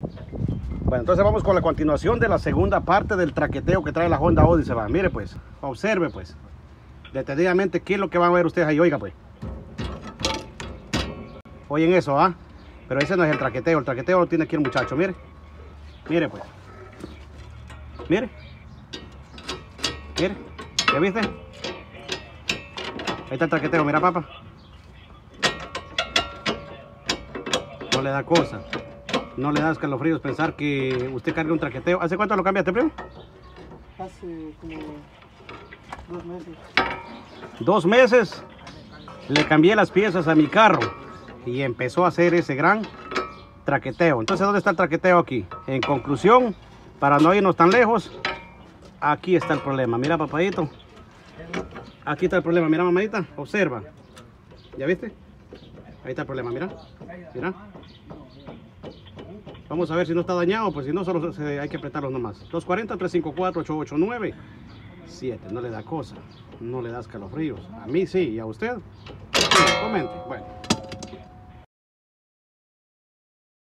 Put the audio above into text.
Bueno, entonces vamos con la continuación de la segunda parte del traqueteo que trae la Honda Odyssey. Va. Mire pues, observe pues, detenidamente qué es lo que van a ver ustedes ahí. Oiga pues, oyen eso, ¿ah? Pero ese no es el traqueteo lo tiene aquí el muchacho, mire. Mire pues, mire. Mire, ¿ya viste? Ahí está el traqueteo, mira papá. No le da cosa. No le da escalofríos pensar que usted carga un traqueteo. ¿Hace cuánto lo cambiaste, primo? Hace como 2 meses. 2 meses le cambié las piezas a mi carro y empezó a hacer ese gran traqueteo. Entonces, ¿dónde está el traqueteo aquí? En conclusión, para no irnos tan lejos, aquí está el problema. Mira, papadito. Aquí está el problema. Mira, mamadita. Observa. ¿Ya viste? Ahí está el problema. Mira. Mira. Vamos a ver si no está dañado. Pues si no, solo hay que apretarlo nomás. 240-354-8897. No le da cosa. No le da escalofríos. A mí sí. ¿Y a usted? Comente. Bueno.